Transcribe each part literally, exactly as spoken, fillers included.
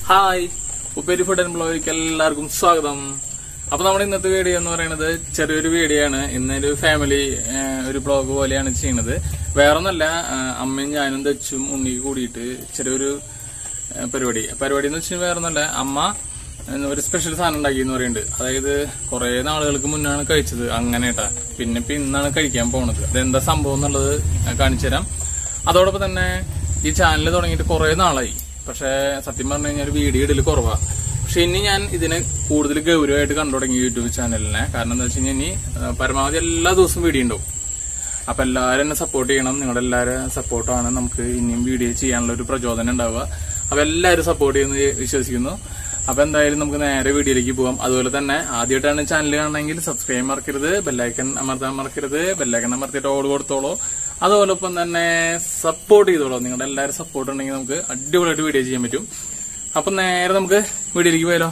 Hi, ഉപ്പേരി food and ബ്ലോഗിലേക്ക് എല്ലാവർക്കും സ്വാഗതം. അപ്പൊ നമ്മുടെ ഇന്നത്തെ വീഡിയോ എന്ന് പറയുന്നത് ചെറിയൊരു വീഡിയോ ആണ്. ഇന്നൊരു ഫാമിലി ഒരു ബ്ലോഗ് പോലെയാണ് ചെയ്യുന്നത്. വേറൊന്നല്ല, അമ്മയും ഞാനും ദച്ചും ഉണ്ണിക്ക് കൂടിയിട്ട് ചെറിയൊരു പരിപാടി പരിപാടി എന്ന് വെച്ചാൽ വേറൊന്നല്ല, അമ്മ ഒരു സ്പെഷ്യൽ സാധനം ഉണ്ടാക്കി എന്ന് പറയുന്നുണ്ട്. അതായത് കുറെ നാളുകൾക്ക് മുന്നാണ് കഴിച്ചത് അങ്ങനെട്ടാ. പിന്നെ ഇപ്പൊ ഇന്നാണ് കഴിക്കാൻ പോണത്. അതെന്താ സംഭവം എന്നുള്ളത് കാണിച്ചു തരാം. അതോടൊപ്പം തന്നെ ഈ ചാനൽ തുടങ്ങിയിട്ട് കുറെ നാളായി. പക്ഷെ സത്യം പറഞ്ഞു കഴിഞ്ഞാൽ വീഡിയോ ഇടൽ കുറവാ. പക്ഷെ ഇനി ഞാൻ ഇതിനെ കൂടുതൽ ഗൗരവമായിട്ട് കണ്ടു തുടങ്ങി യൂട്യൂബ് ചാനലിനെ. കാരണം എന്താ വെച്ച് കഴിഞ്ഞാൽ ഇനി പരമാവധി എല്ലാ ദിവസവും വീഡിയോ ഉണ്ടാവും. അപ്പൊ എല്ലാവരും എന്നെ സപ്പോർട്ട് ചെയ്യണം. നിങ്ങളുടെ എല്ലാവരും സപ്പോർട്ടാണ് നമുക്ക് ഇനിയും വീഡിയോ ചെയ്യാനുള്ള ഒരു പ്രചോദനം ഉണ്ടാവുക. അപ്പൊ എല്ലാവരും സപ്പോർട്ട് ചെയ്യുമെന്ന് വിശ്വസിക്കുന്നു. അപ്പൊ എന്തായാലും നമുക്ക് നേരെ വീഡിയോയിലേക്ക് പോകാം. അതുപോലെ തന്നെ ആദ്യമായിട്ടാണ് ചാനൽ കാണണമെങ്കിൽ സബ്സ്ക്രൈബ് മറക്കരുത്, ബെല്ലൈക്കൺ അമർത്താൻ മറക്കരുത്. ബെല്ലൈക്കൺ അമർത്തിയിട്ട് ഓൾ കൊടുത്തോളൂ. അതോടൊപ്പം തന്നെ സപ്പോർട്ട് ചെയ്തോളൂ. നിങ്ങളുടെ എല്ലാവരും സപ്പോർട്ട് ഉണ്ടെങ്കിൽ നമുക്ക് അടിപൊളിയായിട്ട് വീഡിയോ ചെയ്യാൻ പറ്റും. അപ്പൊ നേരെ നമുക്ക് വീഡിയോയിലേക്ക് പോയാലോ.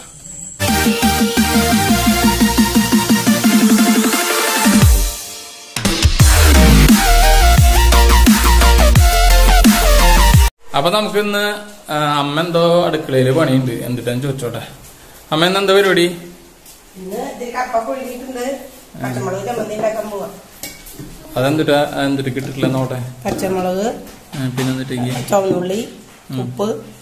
അപ്പൊ നമുക്ക് ഇന്ന് അമ്മ എന്തോ അടുക്കളയില് പണിയുണ്ട്. എന്തിട്ടാന്ന് ചോദിച്ചോട്ടെ. അമ്മ ഇന്ന് എന്താ പരിപാടി? അതെന്തിട്ടാ എന്തിട്ട് കിട്ടിട്ടില്ല നോട്ടെ. പച്ചമുളക്, പിന്നെ എന്നിട്ടേക്ക് ചുവന്നുള്ളി, ഉപ്പ്.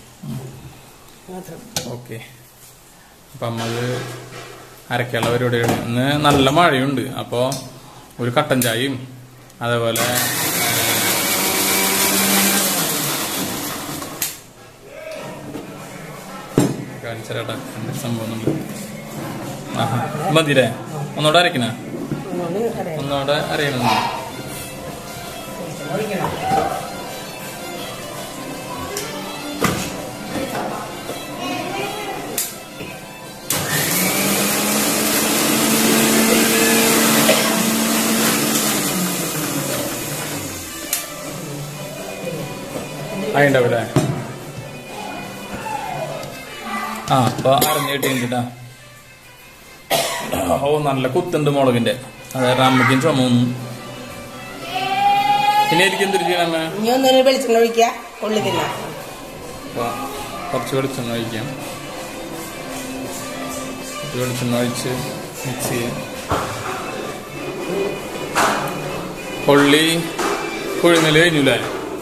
ഓക്കെ. അപ്പൊ അമ്മ അത് അരക്കാനുള്ള പരിപാടിയാണ്. ഇന്ന് നല്ല മഴയുണ്ട്. അപ്പൊ ഒരു കട്ടൻ ചായയും അതേപോലെ കാണിച്ചേട്ടാ എന്ത് സംഭവം മതിരേ. ഒന്നോടെ അരക്കണ ഒന്നോടെ അറിയണം. ആയിണ്ടാവില്ലേ? ആ അപ്പൊ അറിഞ്ഞു കിട്ടിട്ടാ. ഓ നല്ല കുത്തുണ്ട് മുളകിന്റെ. അതായത് അമ്മയ്ക്കും ചുമന്നു. പിന്നെ എനിക്ക് എന്തൊരു ചെയ്യണമ്മ? വെളിച്ചെണ്ണ ഒഴിക്കാം. കുറച്ച് വെളിച്ചെണ്ണ ഒഴിക്കാം. വെളിച്ചെണ്ണ ഒഴിച്ച് മിക്സ് ചെയ്യാം. കൊള്ളി കൊഴുന്നല് കഴിഞ്ഞില്ലേ?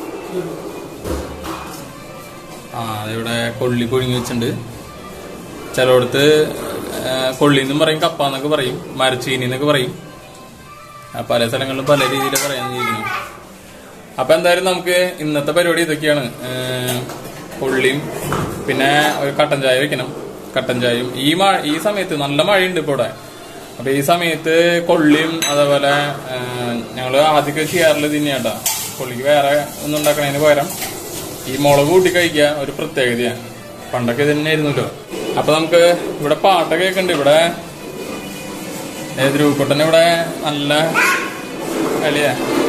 ആ അതിവിടെ കൊള്ളി കൊഴുങ്ങി വെച്ചിട്ടുണ്ട്. ചിലയിടത്ത് കൊള്ളിന്നും പറയും, കപ്പാന്നൊക്കെ പറയും, മരച്ചീനി എന്നൊക്കെ പറയും. പല സ്ഥലങ്ങളിലും പല രീതിയിൽ പറയാന്നിരിക്കുന്നു. അപ്പൊ എന്തായാലും നമുക്ക് ഇന്നത്തെ പരിപാടി ഇതൊക്കെയാണ്. കൊള്ളിയും പിന്നെ ഒരു കട്ടൻ ചായ വെക്കണം. കട്ടൻ ചായയും ഈ മഴ ഈ സമയത്ത് നല്ല മഴയുണ്ട് ഇപ്പൊ ഇവിടെ. അപ്പൊ ഈ സമയത്ത് കൊള്ളിയും അതേപോലെ ഞങ്ങള് ആദ്യമൊക്കെ ചെയ്യാറുള്ളത് തന്നെയാട്ടാ. കൊള്ളിക്ക് വേറെ ഒന്നും ഉണ്ടാക്കണതിന് പകരം ഈ മുളക് കൂട്ടി കഴിക്കുക ഒരു പ്രത്യേകതയാണ്. പണ്ടൊക്കെ ഇത് തന്നെ ആയിരുന്നല്ലോ. അപ്പൊ നമുക്ക് ഇവിടെ പാട്ടൊക്കെ കേൾക്കുന്നുണ്ട്. ഇവിടെ ധ്രുവക്കുട്ടൻ ഇവിടെ നല്ല കളിയാ.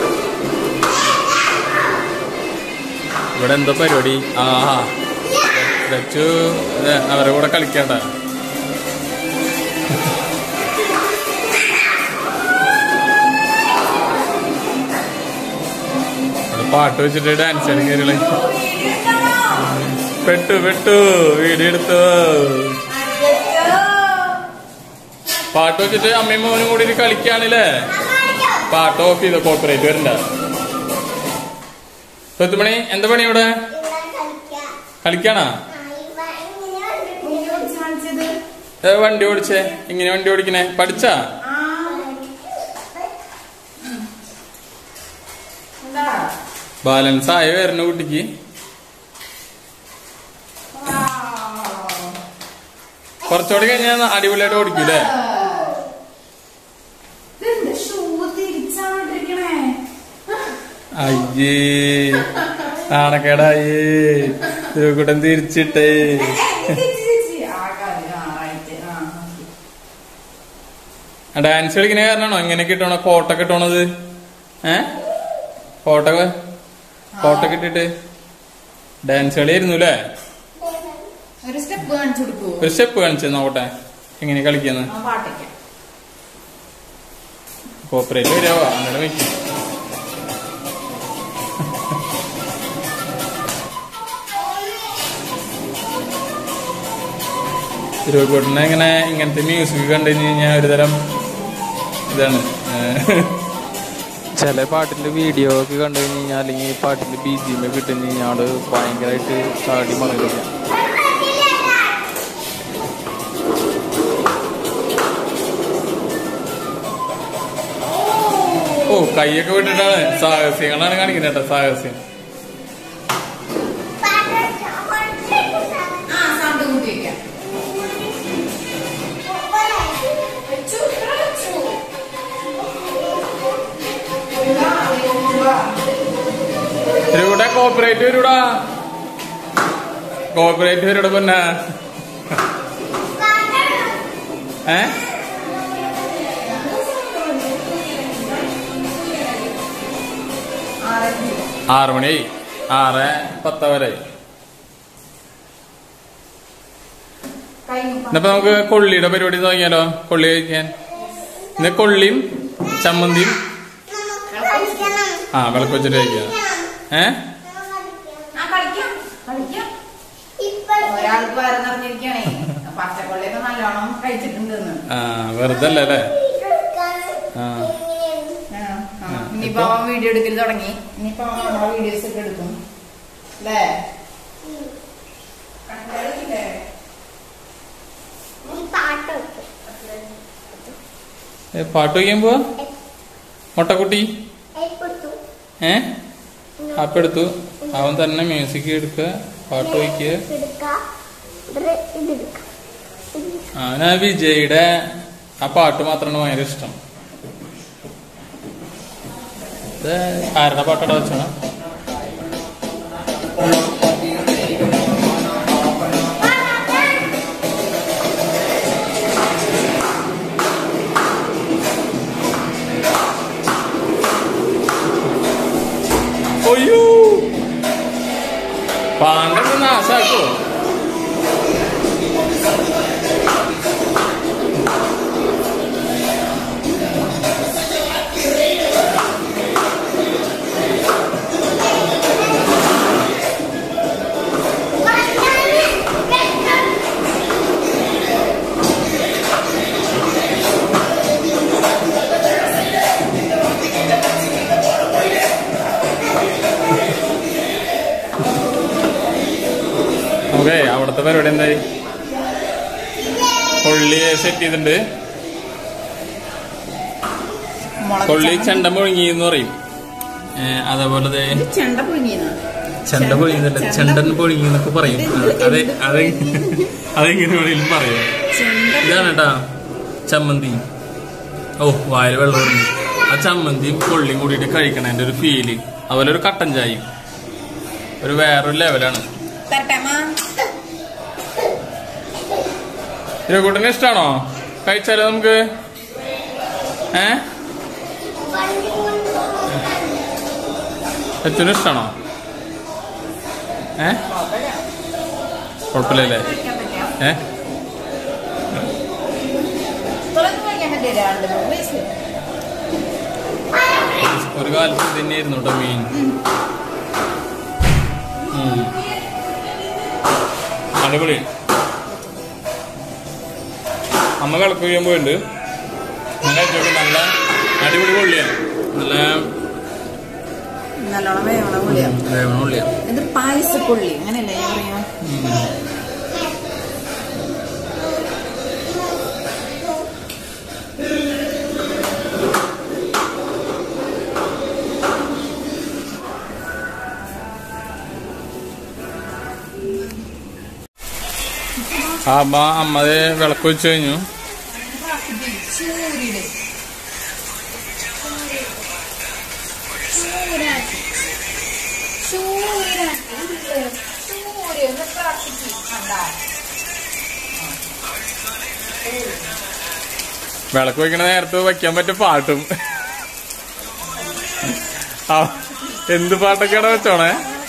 ഇവിടെ എന്തോ പരിപാടി. ആ വെച്ചു അവരെ കൂടെ കളിക്കണ്ട. പാട്ട് വെച്ചിട്ട് ഡാൻസ് കളിക്കരുളെ. പെട്ടു പെട്ടു വീഡിയോ എടുത്തു. പാട്ട് വെച്ചിട്ട് അമ്മയും മോനും കൂടി കളിക്കാണല്ലേ. പാട്ട് ഓഫ് ചെയ്തോ, കോപ്പറേറ്റ് വരണ്ട. പത്തുമണി എന്താ പണി ഇവിടെ? കളിക്കാണാ? വണ്ടി ഓടിച്ചേ. ഇങ്ങനെ വണ്ടി ഓടിക്കണേ പഠിച്ചാ? ബാലൻസ് ആയ വരുന്ന കുട്ടിക്ക്. കുറച്ചുകൂടി കഴിഞ്ഞാൽ അടിപൊളിയായിട്ട് ഓടിക്കൂലേ? അയ്യേ നാണക്കേടായേ. കൂട്ടം തിരിച്ചിട്ടേ. ഡാൻസ് കളിക്കുന്ന കാരണമാണോ ഇങ്ങനെയൊക്കെ ഇട്ടോണോ കോട്ടൊക്കെ ഇട്ടോണത്? ഏ കോട്ടൊക്കെ കോട്ടൊക്കെ ഇട്ടിട്ട് ഡാൻസ് കളിയായിരുന്നു അല്ലേ? ഒരു സ്റ്റെപ്പ് കാണിച്ചു നോക്കട്ടെ എങ്ങനെ കളിക്കാന്ന്. കോപ്പറേറ്റ് വരാവോ? അങ്ങനെ വെക്കും. തിരുവക്കോട്ടിനെ ഇങ്ങനെ ഇങ്ങനത്തെ മ്യൂസിക് കണ്ടു കഴിഞ്ഞ് കഴിഞ്ഞാൽ ഒരുതരം ഇതാണ്. ചില പാട്ടിന്റെ വീഡിയോ ഒക്കെ കണ്ടു കഴിഞ്ഞ് കഴിഞ്ഞാൽ അല്ലെങ്കിൽ പാട്ടിന്റെ ബി ജി എം ഒക്കെ കിട്ടുന്ന കഴിഞ്ഞാൽ ആള് ഭയങ്കരമായിട്ട് ചാടി മറിയില്ല. ഓ കൈയൊക്കെ വിട്ടിട്ടാണ് സാഹസ്യങ്ങളാണ് കാണിക്കുന്നത് കേട്ടോ. സാഹസ്യം ഇവിടെ കോപ്പറേറ്റ് വരൂടാ, കോപ്പറേറ്റ് വരൂടെ പൊന്നാ. ഏ ആറ് മണിയായി, ആറ് പത്ത് വരെ. ഇന്നിപ്പോ നമുക്ക് കൊള്ളിയുടെ പരിപാടി തുടങ്ങിയാലോ? കൊള്ളി കഴിക്കാൻ ഇന്ന് കൊള്ളിയും ചമ്മന്തിയും ആ വിളക്ക് വെച്ചിട്ട് കഴിക്കാം. ഏ ആ വെറുതെ അല്ലേ? ആ ഇനിയിപ്പോ വീഡിയോ എടുക്കൽ തുടങ്ങി. ഇനിയിപ്പോ വീഡിയോസ് ഒക്കെ എടുക്കും അല്ലേ? പാട്ട് വയ്ക്കാൻ പോവാ മൊട്ടക്കുട്ടി. ഏ അപ്പെടുത്തു അവൻ തന്നെ മ്യൂസിക് എടുക്കുക, പാട്ട് വയ്ക്കുക. അവനാ വിജയുടെ ആ പാട്ട് മാത്രമാണ് ഭയങ്കര ഇഷ്ടം. ഇത് ആരുടെ പാട്ടോടെ വെച്ചോണം? ഒയ്യോ പാണ്ടൊക്കെ നാശാക്കോ? ഓക്കെ, അവിടുത്തെ പരിപാടി എന്തായി? കൊള്ളി സെറ്റ് ചെയ്തിട്ടുണ്ട്. കൊള്ളി ചെണ്ട മുഴുങ്ങി എന്ന് പറയും. അതേപോലെ ചെണ്ട പൊഴിയുന്നില്ല, ചെണ്ടൻ പൊഴുങ്ങി എന്നൊക്കെ പറയും. അതെ അതെ അതെങ്ങനെ വേണമെങ്കിലും പറയാം. ഇതാണ് കേട്ടാ ചമ്മന്തി. ഓ വായിൽ വെള്ളം ഇറങ്ങി. ആ ചമ്മന്തിയും കൊള്ളിയും കൂടിയിട്ട് കഴിക്കണതിന്റെ ഒരു ഫീല്, അതുപോലെ ഒരു കട്ടൻ ചായയും ഒരു വേറൊരു ലെവലാണ്. ഇരുകൂട്ടിന് ഇഷ്ടാണോ? കഴിച്ചാലോ നമുക്ക്? ഏ ഏറ്റവും ഇഷ്ടാണോ? ഏ കുഴപ്പമില്ലല്ലേ? ഏ ഒരു കാലത്ത് തന്നെയായിരുന്നു കേട്ടോ മീൻ. അടിപൊളി. അമ്മ കളക്ക് ചെയ്യാൻ പോയിട്ടുണ്ട്. നല്ല നല്ല അടിപൊളി കൊള്ളിയാണ്. നല്ല നല്ലോണം വേവണ കൊള്ളിയാണ്. വേവണ കൊള്ളിയാണ്. ഇത് പായസക്കൊള്ളി അങ്ങനെയല്ലേ പറയാ? അമ്മ അമ്മത് വിളക്ക് വെച്ച് കഴിഞ്ഞു. വിളക്ക് വെക്കണ നേരത്ത് വയ്ക്കാൻ പറ്റിയ പാട്ടും. എന്ത് പാട്ടൊക്കെയാണ് വെച്ചോണേ?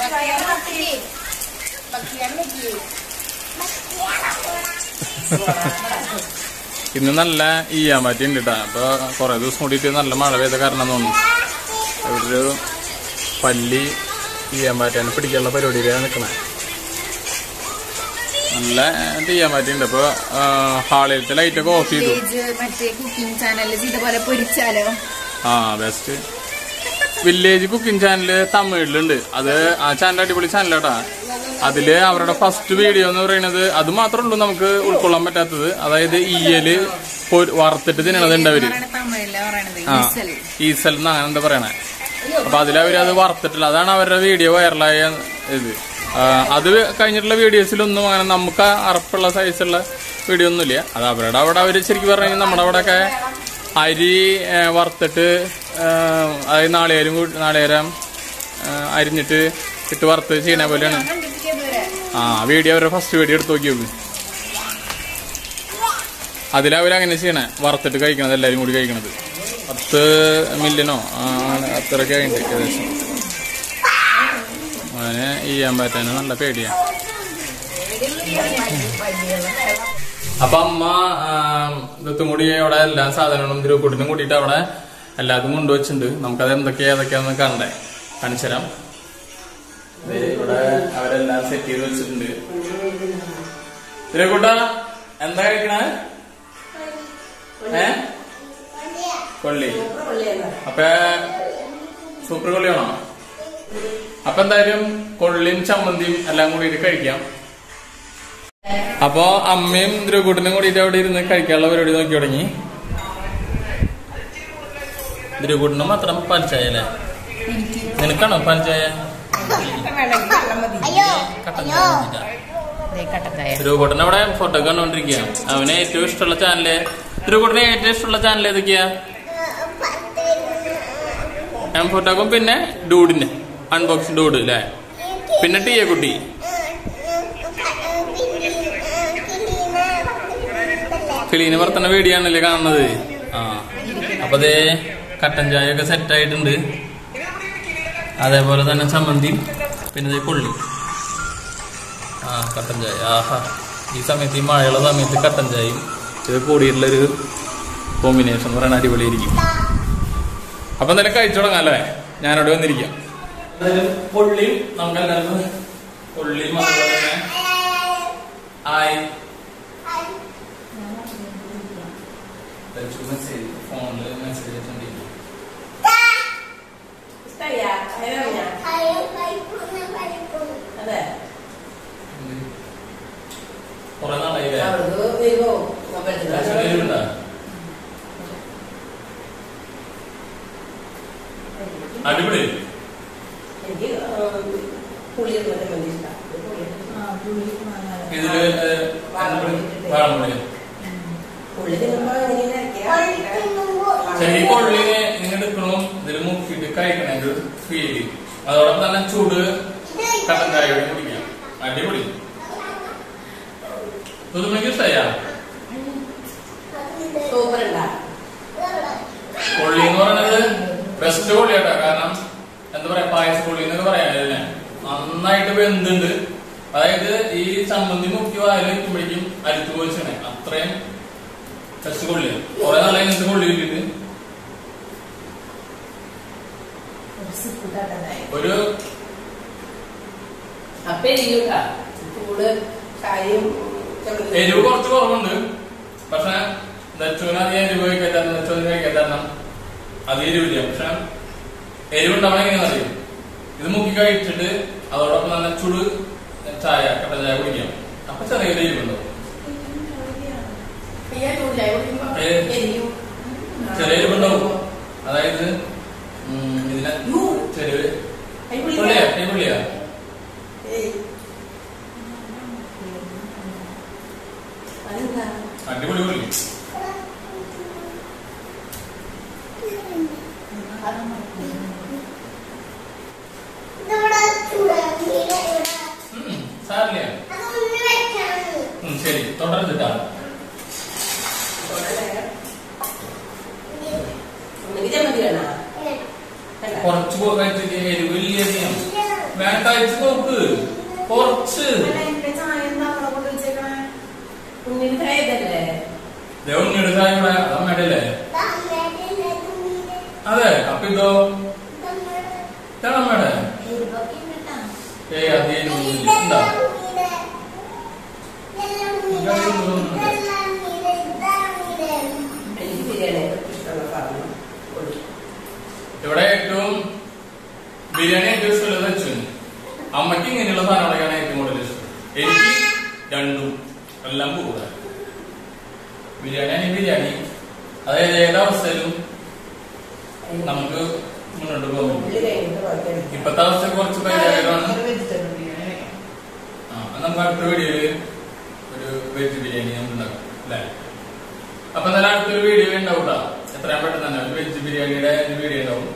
ഇന്ന് നല്ല ഈയാൻ പറ്റിണ്ട് കേട്ടാ. അപ്പൊ കൊറേ ദിവസം കൂടിയിട്ട് നല്ല മഴ പെയ്ത കാരണം തോന്നുന്നു ഒരു പല്ലി ഈയാൻ പാറ്റാൻ പിടിക്കാനുള്ള പരിപാടിയിലാണ് നിൽക്കണേ. നല്ല ചെയ്യാൻ പറ്റിയിട്ടുണ്ട്. ഇപ്പൊ ഹാളിലത്തെ ലൈറ്റൊക്കെ ഓഫ് ചെയ്തു. മറ്റേ കുക്കിംഗ് ചാനലിൽ ഇതുപോലെ പൊരിച്ചാലോ? ആ ബെസ്റ്റ്. വില്ലേജ് കുക്കിംഗ് ചാനല് തമിഴിലുണ്ട്. അത് ആ ചാനൽ അടിപൊളി ചാനലാട്ടാ. അതില് അവരുടെ ഫസ്റ്റ് വീഡിയോ എന്ന് പറയുന്നത് അത് മാത്രമേ ഉള്ളൂ നമുക്ക് ഉൾക്കൊള്ളാൻ പറ്റാത്തത്. അതായത് ഈയല് വറുത്തിട്ട് തിന്നണതുണ്ട് അവര്. ആ ഈസൽ എന്നാണ് എന്താ പറയണേ. അപ്പൊ അതിലവര് അത് വറുത്തിട്ടില്ല. അതാണ് അവരുടെ വീഡിയോ വൈറലായ ഇത്. അത് കഴിഞ്ഞിട്ടുള്ള വീഡിയോസിലൊന്നും അങ്ങനെ നമുക്ക് അറപ്പുള്ള സൈസുള്ള വീഡിയോ ഒന്നുമില്ല. അത് അവരുടെ അവിടെ അവര് ശരിക്കും പറഞ്ഞു കഴിഞ്ഞാൽ നമ്മുടെ അവിടെയൊക്കെ അരി വറുത്തിട്ട് അതായത് നാളികേരം നാളികേരം അരിഞ്ഞിട്ട് ഇട്ട് വറുത്ത് ചെയ്യണ പോലെയാണ്. ആ വീഡിയോ അവരുടെ ഫസ്റ്റ് വീഡിയോ എടുത്ത് നോക്കി നോക്ക്. അതിലവരങ്ങനെ ചെയ്യണേ, വറുത്തിട്ട് കഴിക്കണത്, എല്ലാവരും കൂടി കഴിക്കണത്. പത്ത് മില്യനോ അത്രയൊക്കെ ആയിട്ട് ഏകദേശം. അതിന് ചെയ്യാൻ പറ്റാൻ നല്ല പേടിയാണ്. അപ്പൊ അമ്മ ഇതും കൂടി അവിടെ എല്ലാ സാധനങ്ങളും തിരുക്കൂട്ടിനും കൂട്ടിയിട്ട് അവിടെ എല്ലാതും കൊണ്ടുവച്ചിട്ടുണ്ട്. നമുക്കത് എന്തൊക്കെയാ ഏതൊക്കെയാന്ന് കണ്ടേ കാണിച്ചു തരാം. ഇവിടെ അവരെല്ലാം സെറ്റ് ചെയ്ത് വെച്ചിട്ടുണ്ട്. തിരുക്കൂട്ട എന്താ കഴിക്കണേ? ഏ കൊള്ളി. അപ്പൊ സൂപ്പർ കൊള്ളിയാണോ? അപ്പൊ എന്തായാലും കൊള്ളിയും ചമ്മന്തിയും എല്ലാം കൂടിയിട്ട് കഴിക്കാം. അപ്പൊ അമ്മയും ധ്രുവക്കൂട്ടിനും കൂടിയിട്ട് അവിടെ ഇരുന്ന് കഴിക്കാനുള്ള പരിപാടി നോക്കി തുടങ്ങി. ധ്രുവക്കൂട്ടിന് മാത്രം പാൽച്ചായ അല്ലേ? നിനക്കാണോ പാൽച്ചായ? ധ്രുവക്കൂട്ടൻ അവിടെ ഫോട്ടോ കണ്ടോണ്ടിരിക്കുക. അവന് ഏറ്റവും ഇഷ്ടമുള്ള ചാനല് ധ്രുവക്കൂട്ടിന് ഏറ്റവും ഇഷ്ടമുള്ള ചാനൽ ഏതൊക്കെയാ? എം ഫോട്ടോക്കും പിന്നെ ഡൂഡിന് അൺബോക്സിംഗ് ഡൂഡ് അല്ലേ? പിന്നെ ടിയെ കുട്ടി. കിളീന് വർത്തന വീഡിയാണല്ലേ കാണുന്നത്. ആ അപ്പൊ അതേ കട്ടൻ ചായ ഒക്കെ സെറ്റ് ആയിട്ടുണ്ട്. അതേപോലെ തന്നെ ചമ്മന്തി, പിന്നെ കൊള്ളി. ആ കട്ടൻ ചായ. ആഹാ, ഈ സമയത്ത് ഈ മഴയുള്ള സമയത്ത് കട്ടൻ ചായയും ഇത് കൂടിയിട്ടുള്ളൊരു കോമ്പിനേഷൻ എന്ന് പറയുന്നത് അടിപൊളിയായിരിക്കും. അപ്പൊ എന്തായാലും കഴിച്ചു തുടങ്ങാം അല്ലേ? ഞാനവിടെ വന്നിരിക്കാം. കൊള്ളിയും നമുക്ക് എല്ലാവർക്കും കൊള്ളിയും അതുപോലെ തന്നെ ആയി ഫോണില് മെസ്സേജ് കൊറേ നാളായില്ലേ? അടിപൊളി. ഇതില് ശരി കൊള്ളിനെ നിങ്ങൾ എടുക്കണം. ഇതിൽ മുക്കിട്ട് കഴിക്കണ ഫീല്. അതോടൊപ്പം തന്നെ ചൂട് കട്ടൻ ചായയോടെ കുടിക്കാം. അടിപൊളി. പുതുമയ്ക്ക് ഇഷ്ടമായ കൊള്ളി എന്ന് പറയുന്നത് ബെസ്റ്റ് കൊള്ളിയാട്ടോ. കാരണം എന്താ പറയാ, പായസ കൊള്ളി എന്നൊക്കെ പറയാനല്ലേ, നന്നായിട്ട് വെന്തുണ്ട്. അതായത് ഈ ചമ്മന്തി മുക്കി വായിൽ വയ്ക്കുമ്പോഴേക്കും അരിച്ചു പോയിച്ചേ അത്രയും ബെസ്റ്റ് കൊള്ളിയാണ്. കുറെ നാളെ ഇങ്ങനത്തെ കൊള്ളി കിട്ടിയിട്ട് ഒരു എരിവ് കുറച്ച് കുറവുണ്ട്. പക്ഷെ നെച്ചൂന് അധികം എരിവ് കഴിക്കാൻ തരണം, നെച്ചൂന് കഴിക്കാൻ തരണം അധികം എരിവില്ല. പക്ഷെ എരിവുണ്ടാവണം എങ്ങനെയാണെന്ന് അറിയും. ഇത് മുക്കി കഴിച്ചിട്ട് അതോടൊപ്പം നല്ല ചുട് ചായ കട്ടൻ ചായ കുടിക്കാം. അപ്പൊ ചെറിയൊരു എരിവുണ്ടാവും. ചെറിയ എരിവുണ്ടാവും. അതായത് ഇതിനെ ചെറിയ പൊള്ളിയാ പൊള്ളിയാ അടിപൊളി പൊള്ളി. സാറില്ല ശരി തുടർന്നിട്ടാ കുറച്ച് കഴിച്ചിട്ട് എരിവില്ല വേണ്ട കഴിച്ച് നോക്ക് കുറച്ച്. ഉണ്ണിയുടെ ചായ ഇവിടെ അമ്മയുടെ അതെ. അപ്പൊ ഇതോ അമ്മയുടെ ഏ അധികം ഇവിടെ ഏറ്റവും ബിരിയാണി ഏറ്റവും ഇഷ്ടമുള്ളത് വെച്ചു. അമ്മയ്ക്ക് ഇങ്ങനെയുള്ള സാധനങ്ങളൊക്കെയാണ് ഏറ്റവും കൂടുതൽ ഇഷ്ടം. എനിക്ക് രണ്ടും എല്ലാം കൂടുതൽ ബിരിയാണി ആണെങ്കിൽ ബിരിയാണി. അതായത് ഏതവസ്ഥയിലും നമുക്ക് മുന്നോട്ട് പോകും. ഇപ്പത്തെ അവസ്ഥ കുറച്ച് പരിചയമാണ്. ആ നമുക്ക് അടുത്ത വീഡിയോയില് ഒരു വെജ് ബിരിയാണി നമുക്ക് ഉണ്ടാക്കാം അല്ലെ. അപ്പൊ എന്നാലും അടുത്തൊരു വീഡിയോ ഉണ്ടാവും. എത്രയും പെട്ടെന്ന് തന്നെ ഒരു വെജ് ബിരിയാണിയുടെ വീഡിയോ ഉണ്ടാവും.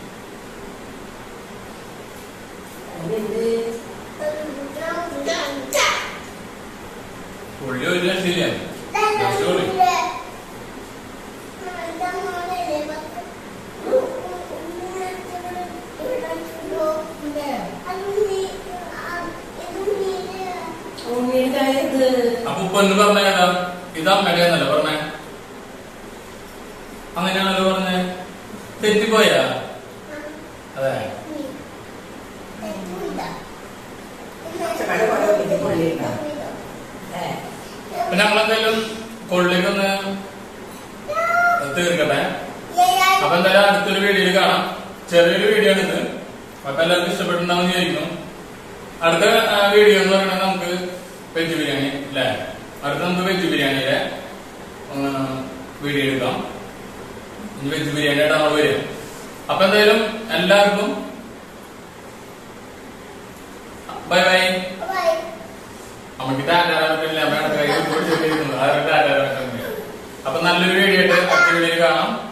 പുള്ളി ഒരു ലക്ഷം അപ്പൊ പൊന്ന് പറഞ്ഞേടാ ഇത് അമ്മയുടെ എന്നല്ല പറഞ്ഞേ. അങ്ങനെയാണല്ലോ പറഞ്ഞേ. തെറ്റിപ്പോയാ? അതെ. അപ്പൊ ഞങ്ങളെന്തായാലും കൊള്ളിക്കൊന്ന് തീർക്കട്ടെ. അപ്പൊ എന്തായാലും അടുത്തൊരു വീഡിയോയിൽ കാണാം. ചെറിയൊരു വീഡിയോ ആണ് ഇത്. അപ്പൊ എല്ലാവർക്കും ഇഷ്ടപ്പെട്ടുണ്ടാവും വിചാരിക്കുന്നു. അടുത്ത വീഡിയോ എന്ന് പറയുന്നത് നമുക്ക് വെജ് ബിരിയാണി അല്ലെ. അടുത്ത നമുക്ക് വെജ് ബിരിയാണിയുടെ വീഡിയോ എടുക്കാം. ഇനി വെജ് ബിരിയാണിയുടെ നമ്മൾ വരും. അപ്പൊ എന്തായാലും എല്ലാവർക്കും ബൈ ബൈ. നമുക്ക് ടാറ്റാ. അപ്പൊ നല്ലൊരു വീഡിയോ ആയിട്ട് അടുത്ത വീഡിയോയിൽ കാണാം.